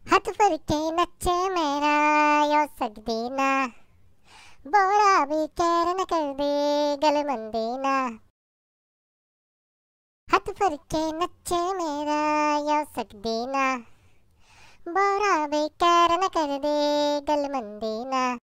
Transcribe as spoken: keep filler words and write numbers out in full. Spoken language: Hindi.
हथ भर के नचे मेरा यो सकदी ना, बोरा भी कैर न कर दे गल मंदी ना। हथ भर के नचे मेरा यो सकदी ना, बोरा भी कैर न कर दे गल मंदी ना।